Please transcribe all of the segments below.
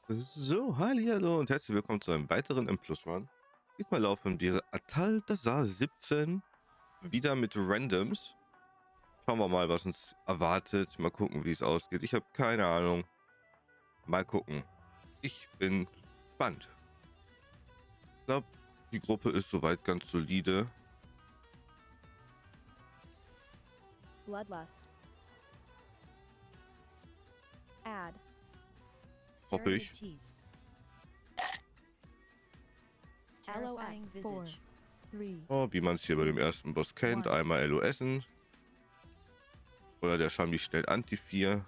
So, hallo und herzlich willkommen zu einem weiteren M Plus Run. Diesmal laufen wir Atal Dazar 17 wieder mit Randoms. Schauen wir mal, was uns erwartet. Mal gucken, wie es ausgeht. Ich habe keine Ahnung. Mal gucken. Ich bin gespannt. Ich glaube, die Gruppe ist soweit ganz solide. Bloodlust. Add. Hoffe ich. LOS 4, 3, Oh, wie man es hier bei dem ersten Boss kennt. Einmal LOSen. Oder der Shami stellt Anti 4.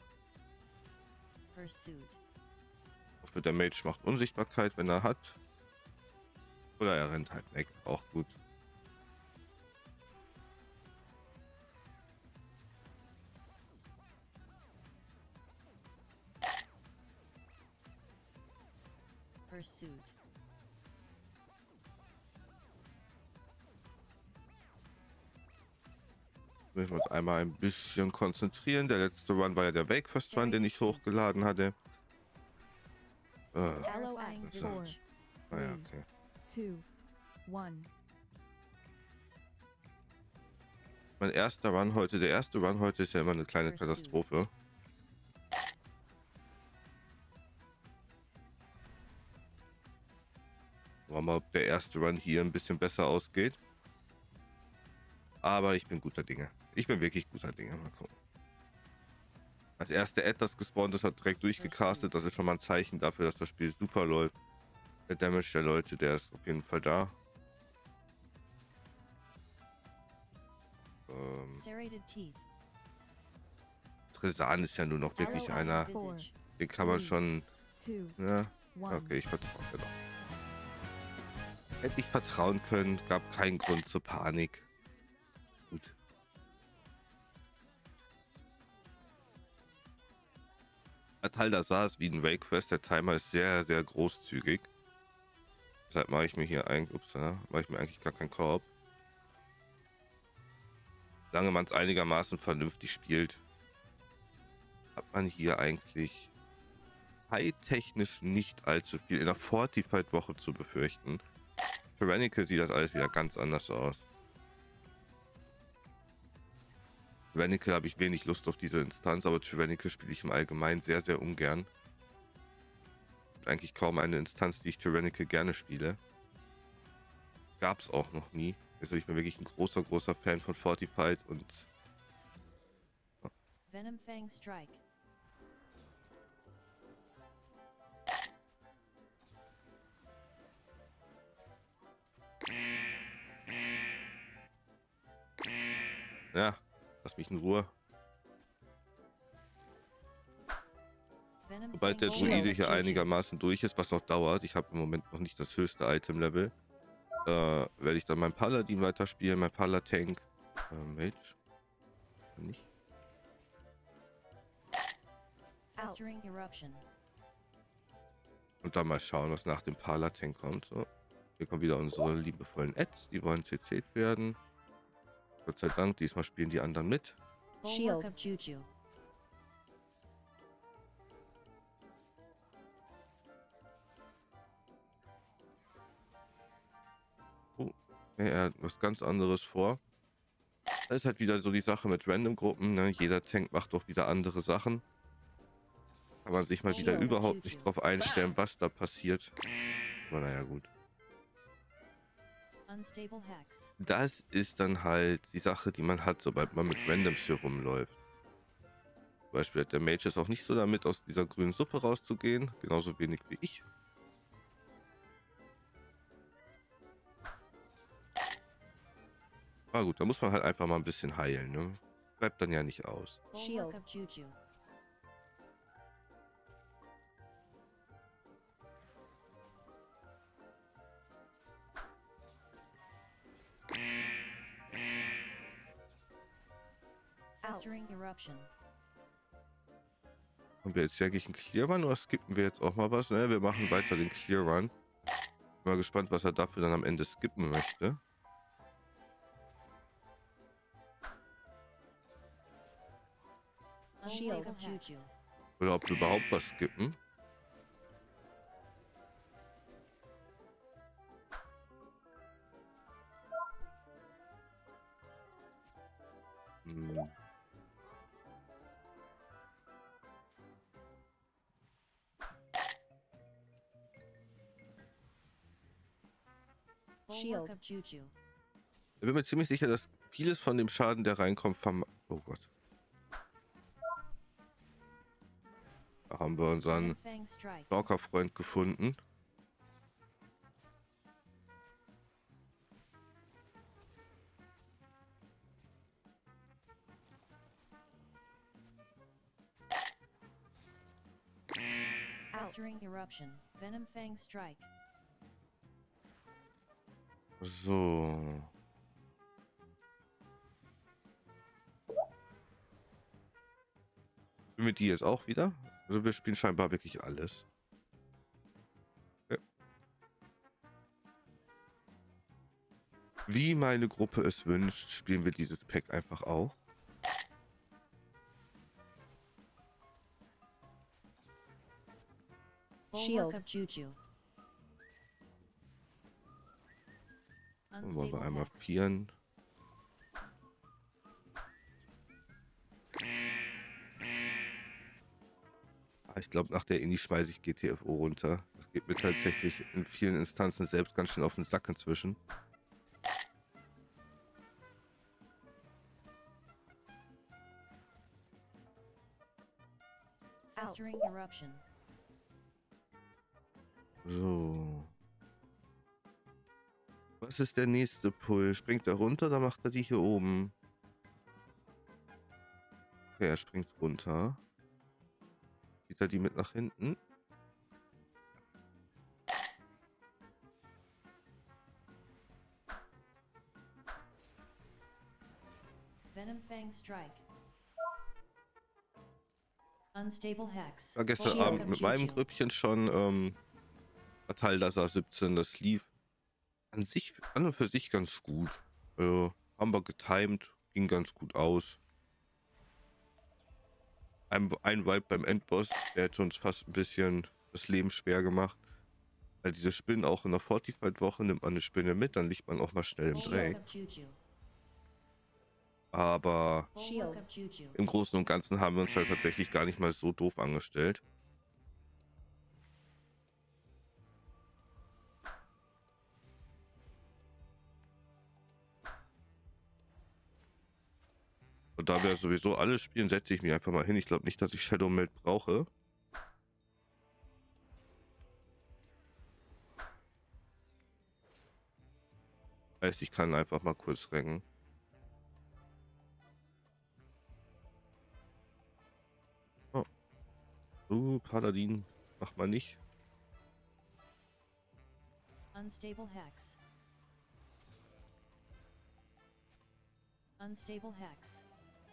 Ich hoffe, der Mage macht Unsichtbarkeit, wenn er hat. Oder er rennt halt weg. Auch gut. Pursuit. Müssen wir uns einmal ein bisschen konzentrieren. Der letzte Run war ja der Wakefest Run, den ich hochgeladen hatte. LOS so. 4, Naja, okay. 2, 1. Mein erster Run heute, der erste Run heute ist ja immer eine kleine Katastrophe. Schauen wir mal, ob der erste Run hier ein bisschen besser ausgeht. Aber ich bin guter Dinge. Ich bin wirklich guter Dinge. Mal gucken. Als erster Ad, das gespawnt ist, hat direkt durchgecastet. Das ist schon mal ein Zeichen dafür, dass das Spiel super läuft. Der Damage der Leute, der ist auf jeden Fall da. Tresan ist ja nur noch wirklich einer. Den kann man schon. Ja, okay, ich vertraue dir noch. Hätte ich vertrauen können, gab keinen Grund zur Panik. Gut. Atal Dazar ist wie ein Wakefest. Der Timer ist sehr, sehr großzügig. Deshalb mache ich mir hier mache ich mir eigentlich gar keinen Korb. Solange man es einigermaßen vernünftig spielt, hat man hier eigentlich zeittechnisch nicht allzu viel in der Fortified-Woche zu befürchten. Tyrannical sieht das alles wieder ganz anders aus. Tyrannical habe ich wenig Lust auf diese Instanz, aber Tyrannical spiele ich im Allgemeinen sehr, sehr ungern. Eigentlich kaum eine Instanz, die ich Tyrannical gerne spiele. Gab es auch noch nie. Also ich bin wirklich ein großer, großer Fan von Fortified und Venom Fang Strike. ja, lass mich in Ruhe. Sobald der Druide hier einigermaßen durch ist, was noch dauert, ich habe im Moment noch nicht das höchste Item-Level, werde ich dann mein Paladin weiterspielen, mein Palatank, Mage. Nicht. Und dann mal schauen, was nach dem Palatank kommt. So. Hier kommen wieder unsere liebevollen Ads, die wollen CC'd werden. Gott sei Dank, diesmal spielen die anderen mit. Shield. Oh, er hat was ganz anderes vor. Das ist halt wieder so die Sache mit Random-Gruppen. Ne? Jeder Tank macht doch wieder andere Sachen. Kann man sich mal wieder überhaupt nicht drauf einstellen, was da passiert. Aber naja, gut. Das ist dann halt die Sache, die man hat, sobald man mit Randoms hier rumläuft. Zum Beispiel hat der Mage es auch nicht so damit, aus dieser grünen Suppe rauszugehen. Genauso wenig wie ich. Aber gut, da muss man halt einfach mal ein bisschen heilen, ne? Bleibt dann ja nicht aus. Shield. Haben wir jetzt wirklich einen Clear Run oder skippen wir jetzt auch mal was? Ne, wir machen weiter den Clear Run. Bin mal gespannt, was er dafür dann am Ende skippen möchte. Shield. Oder ob wir überhaupt was skippen. Hm. Bulwark Shield. of Juju. Ich bin mir ziemlich sicher, dass vieles von dem Schaden, der reinkommt, oh Gott. Da haben wir unseren Fang Strike. Stalker-Freund gefunden. Out. Festering Eruption. Venom Fang Strike. So. Spielen wir die jetzt auch wieder? Also wir spielen scheinbar wirklich alles. Okay. Wie meine Gruppe es wünscht, spielen wir dieses Pack einfach auch. Bulwark Shield. of Juju. Dann wollen wir Unstable einmal Hex. vieren. Ich glaube, nach der Indie schmeiße ich GTFO runter. Das geht mir tatsächlich in vielen Instanzen selbst ganz schön auf den Sack inzwischen. Out. Festering Eruption. So. Was ist der nächste Pull? Springt er runter, dann macht er die hier oben. Okay, er springt runter. Zieht er die mit nach hinten? Venom Fang Strike. Unstable Hex. Ich war gestern Bulwark Abend of mit meinem Juju. Grüppchen schon Ataldasar 17, das lief an sich, an und für sich ganz gut. Haben wir getimed, ging ganz gut aus. Ein Vibe beim Endboss, der hätte uns fast ein bisschen das Leben schwer gemacht. Weil diese Spinnen auch in der Fortified-Woche nimmt man eine Spinne mit, dann liegt man auch mal schnell im Bulwark Dreck. of Juju. Aber Bulwark of Juju. im Großen und Ganzen haben wir uns halt tatsächlich gar nicht mal so doof angestellt. Und da wir sowieso alle spielen, setze ich mich einfach mal hin. Ich glaube nicht, dass ich Shadow Meld brauche. Heißt, ich kann einfach mal kurz rennen. Oh. Paladin, mach mal nicht. Unstable Hex. Unstable Hex.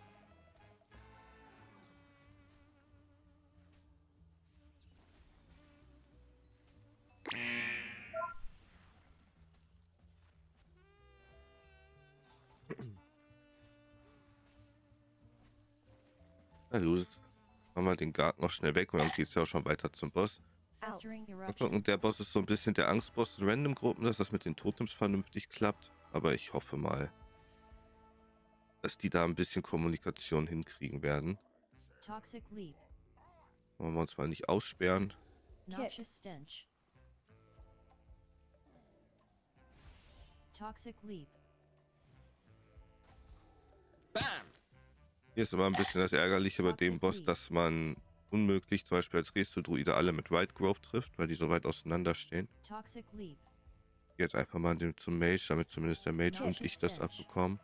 Na los. Machen wir den Guard noch schnell weg und dann geht es ja auch schon weiter zum Boss. Out. Festering Mal Eruption. gucken, der Boss ist so ein bisschen der Angstboss in Random-Gruppen, dass das mit den Totems vernünftig klappt. Aber ich hoffe mal, dass die da ein bisschen Kommunikation hinkriegen werden. Toxic Leap. Wollen wir uns mal nicht aussperren. Noxious Stench. Toxic Leap. Hier ist immer ein bisschen das Ärgerliche bei dem Boss, dass man unmöglich zum Beispiel als Resto-Druide alle mit White Growth trifft, weil die so weit auseinander stehen. Toxic Leap. Jetzt einfach mal zum Mage, damit zumindest der Mage und ich das abbekommen.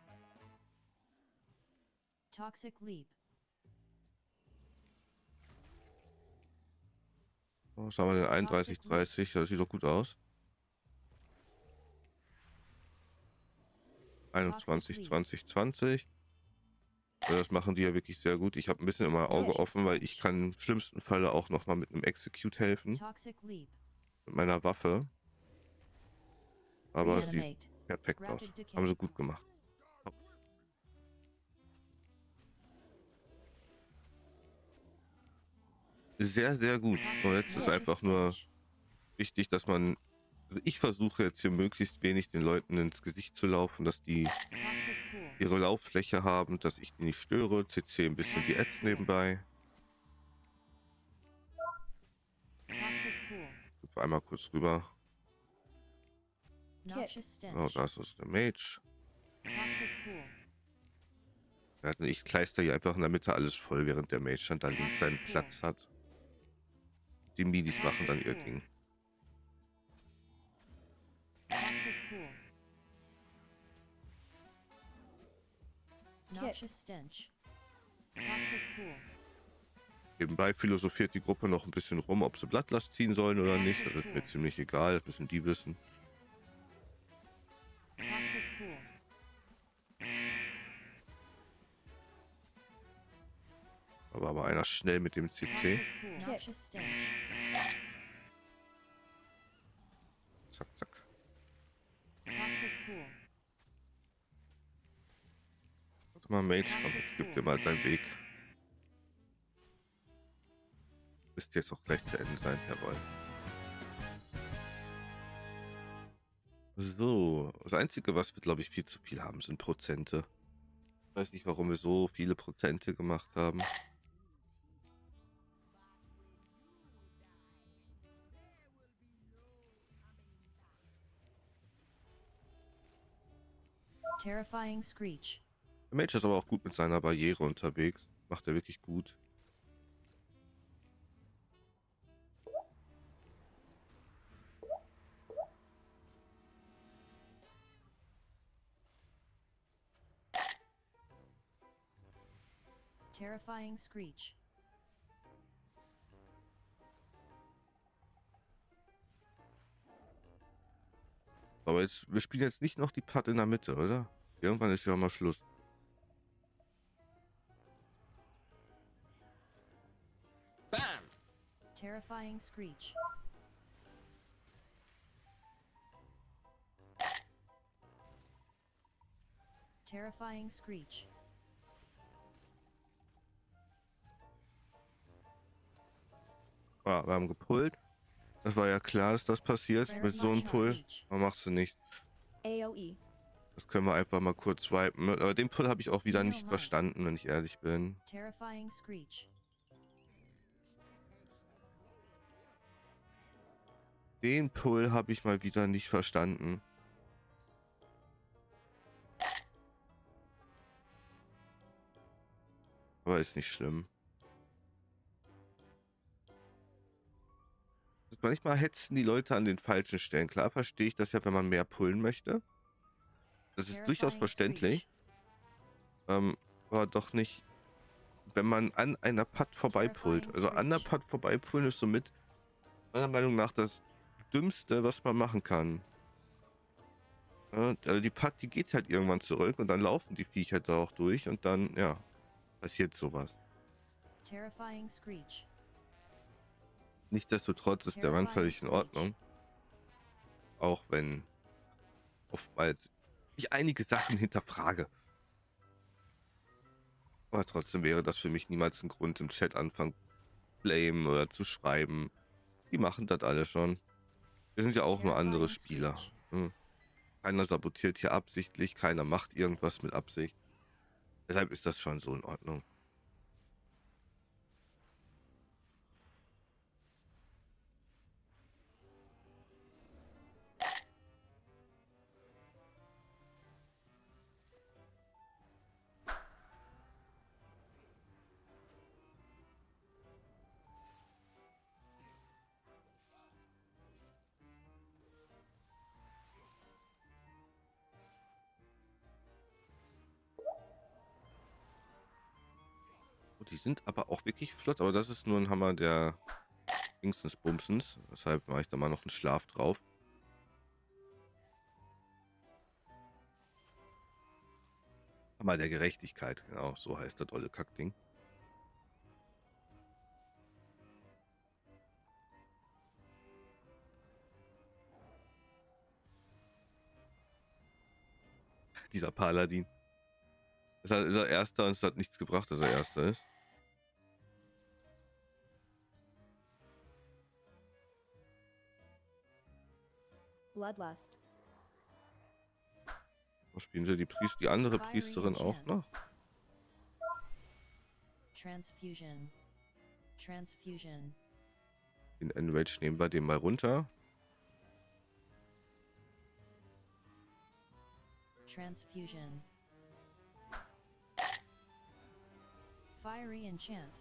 Toxic Leap. Oh, was haben wir denn? 31, 30, das sieht doch gut aus. 21, 20, 20. Ja, das machen die ja wirklich sehr gut. Ich habe ein bisschen immer Auge offen, weil ich kann im schlimmsten Falle auch noch mal mit einem Execute helfen. Toxic Leap. Mit meiner Waffe. Aber es sieht Reanimate. perfekt aus. Haben sie gut gemacht. Sehr, sehr gut. Und jetzt ist einfach nur wichtig, dass man... Also ich versuche jetzt hier möglichst wenig den Leuten ins Gesicht zu laufen, dass die Toxic Pool. ihre Lauffläche haben, dass ich die nicht störe. CC ein bisschen die Ads nebenbei. Toxic Pool. Hüpfe einmal kurz rüber. Noxious Oh, Stench. da ist der Mage. Toxic Pool. Ja, ich kleister hier einfach in der Mitte alles voll, während der Mage dann da links seinen Platz hat. Die Minis machen dann ihr Ding. Toxic Pool. Noxious Stench. Toxic Pool. Nebenbei philosophiert die Gruppe noch ein bisschen rum, ob sie Blattlast ziehen sollen oder nicht. Das ist mir ziemlich egal, das müssen die wissen. Toxic Pool. Aber einer schnell mit dem CC. Toxic Pool. Noxious Stench. Zack, zack. Toxic Pool. Warte mal, Mage, komm, gib dir mal deinen Weg. Müsste jetzt auch gleich zu Ende sein, jawohl. So, das Einzige, was wir, glaube ich, viel zu viel haben, sind Prozente. Ich weiß nicht, warum wir so viele Prozente gemacht haben. Terrifying Screech. Der Mage ist aber auch gut mit seiner Barriere unterwegs. Macht er wirklich gut. Terrifying Screech. Aber jetzt, wir spielen jetzt nicht noch die Putt in der Mitte, oder? Irgendwann ist ja mal Schluss. Terrifying Screech. Terrifying Screech. Ah, wir haben gepullt. Das war ja klar, dass das passiert mit so einem Pull. Aber machst du nicht. AOE. Das können wir einfach mal kurz swipen. Aber den Pull habe ich auch wieder nicht verstanden, wenn ich ehrlich bin. Terrifying Screech. Den Pull habe ich mal wieder nicht verstanden. Aber ist nicht schlimm. Manchmal hetzen die Leute an den falschen Stellen. Klar verstehe ich das ja, wenn man mehr pullen möchte. Das ist durchaus verständlich. Aber doch nicht, wenn man an einer Putt vorbeipullt. Also an der Putt vorbeipullen ist somit meiner Meinung nach das Dümmste, was man machen kann. Ja, also die Putt, die geht halt irgendwann zurück und dann laufen die Viecher da auch durch und dann, ja, passiert sowas. Terrifying Screech. Nichtsdestotrotz ist der Run völlig in Ordnung. Auch wenn oftmals ich einige Sachen hinterfrage. Aber trotzdem wäre das für mich niemals ein Grund, im Chat anfangen blamen oder zu schreiben. Die machen das alle schon. Wir sind ja auch nur andere Spieler. Keiner sabotiert hier absichtlich, keiner macht irgendwas mit Absicht. Deshalb ist das schon so in Ordnung. Die sind aber auch wirklich flott, aber das ist nur ein Hammer der Dingsens Bumsens. Deshalb mache ich da mal noch einen Schlaf drauf. Hammer der Gerechtigkeit, genau, so heißt das olle Kackding. Dieser Paladin. Ist er Erster und es hat nichts gebracht, dass er Erster ist. Bloodlust. Was spielen sie die andere Fiery Priesterin auch enchant. noch? Transfusion. Transfusion. Den Enrage nehmen wir den mal runter. Transfusion. Fiery enchant.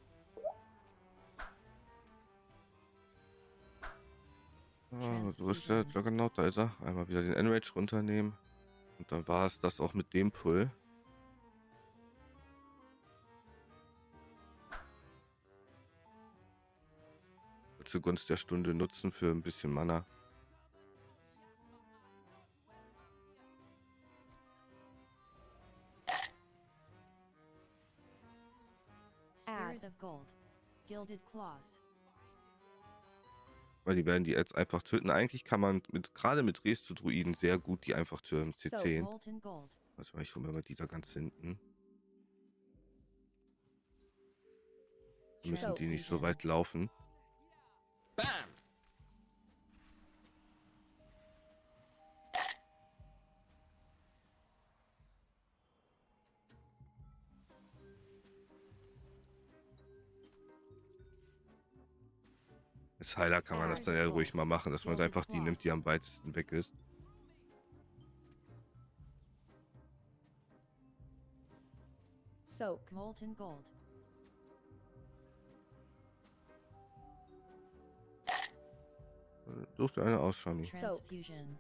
Wo ist der Juggernaut? Da ist er. Einmal wieder den Enrage runternehmen. Und dann war es das auch mit dem Pull. Zugunsten der Stunde nutzen für ein bisschen Mana. Spirit of Gold. Gilded Claws. Weil die werden die jetzt einfach töten. Eigentlich kann man gerade mit Resto-Druiden sehr gut die einfach töten. C10. Molten Gold. Was war ich, holen wir mal die da ganz hinten. Müssen die nicht so weit laufen. Bam! Als Heiler kann man das dann ja ruhig mal machen, dass man einfach die nimmt, die am weitesten weg ist. Soak. Molten Gold. Such dir eine aus, Shami. Transfusion.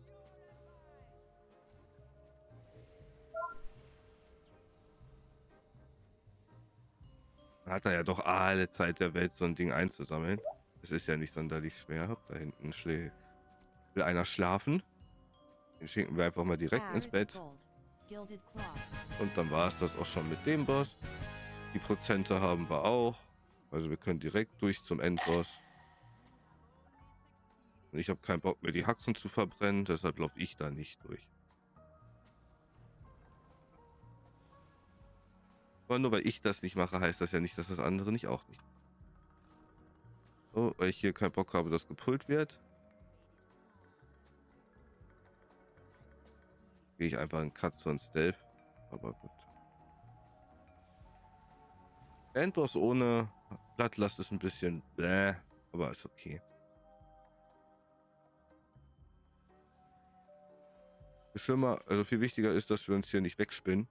Man hat da ja doch alle Zeit der Welt, so ein Ding einzusammeln. Es ist ja nicht sonderlich schwer. Da hinten will einer schlafen. Den schicken wir einfach mal direkt ins Bett. Und dann war es das auch schon mit dem Boss. Die Prozente haben wir auch. Also wir können direkt durch zum Endboss. Und ich habe keinen Bock mehr, die Haxen zu verbrennen. Deshalb laufe ich da nicht durch. Aber nur weil ich das nicht mache, heißt das ja nicht, dass das andere nicht auch nicht. So, weil ich hier keinen Bock habe, dass gepult wird. Gehe ich einfach in Katze und Stealth. Aber gut. Endboss ohne Blattlast ist ein bisschen bläh, aber ist okay. Schlimmer, also viel wichtiger ist, dass wir uns hier nicht wegspinnen.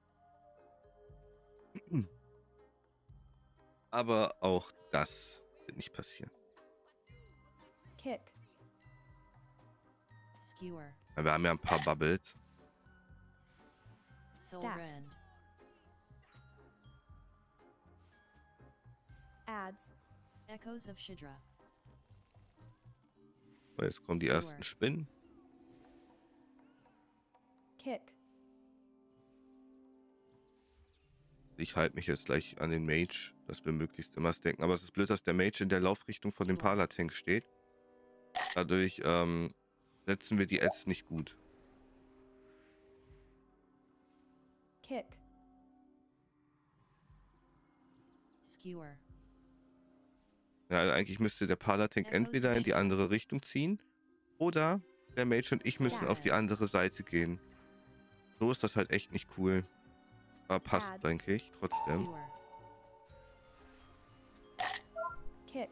Aber auch das wird nicht passieren. Kick. Skewer. Wir haben ja ein paar Bubbles. Soulrend. Ads. Echoes of Shidra. Weil jetzt kommen die ersten Spinnen. Kick. Ich halte mich jetzt gleich an den Mage, dass wir möglichst immer stacken. Aber es ist blöd, dass der Mage in der Laufrichtung von dem Palatank steht. Dadurch setzen wir die Ads nicht gut. Kick. Skewer. Ja, also eigentlich müsste der Palatank entweder in die andere Richtung ziehen oder der Mage und ich müssen auf die andere Seite gehen. So ist das halt echt nicht cool. Aber passt, denke ich, trotzdem. Kick.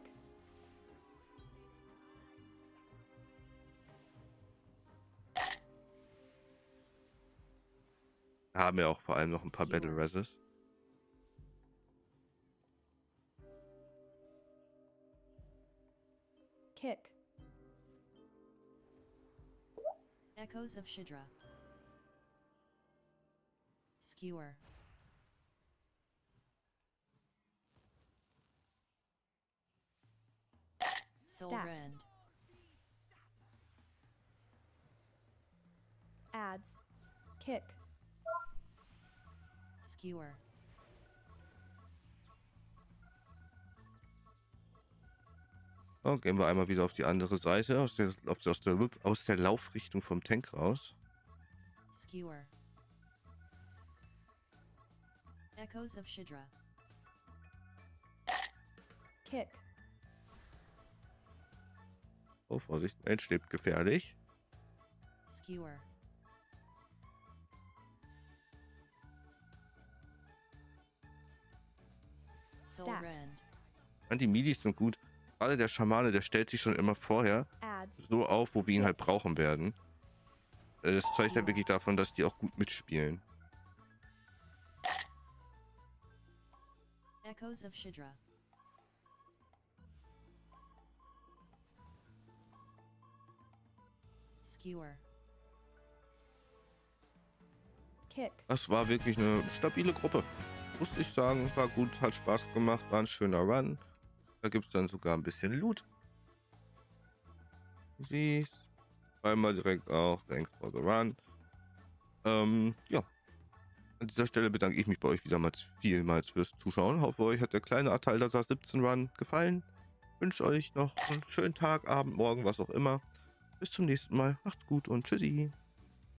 Wir haben ja auch vor allem noch ein paar Battle Reses. Kick. Echoes of Shidra. Skewer. Soulrend. Ads. Kick. Skewer. So, gehen wir einmal wieder auf die andere Seite, aus der Laufrichtung vom Tank raus. Skewer. Echoes of Shidra. Kick. Oh, Vorsicht, Mage lebt gefährlich. Skewer. Soul Stack. Rend. Anti-Midis sind gut. Gerade der Schamane, der stellt sich schon immer vorher Ads. so auf, wo wir ihn halt brauchen werden. Das zeugt halt wirklich davon, dass die auch gut mitspielen. Echoes of Shidra. Skewer. Kick. Das war wirklich eine stabile Gruppe. Muss ich sagen, war gut, hat Spaß gemacht, war ein schöner Run. Da gibt es dann sogar ein bisschen Loot. Siehst. Einmal direkt auch, thanks for the run. Ja. An dieser Stelle bedanke ich mich bei euch wieder mal vielmals fürs Zuschauen. Hoffe, euch hat der kleine Atal'Dazar 17 Run gefallen. Wünsche euch noch einen schönen Tag, Abend, Morgen, was auch immer. Bis zum nächsten Mal. Macht's gut und tschüssi.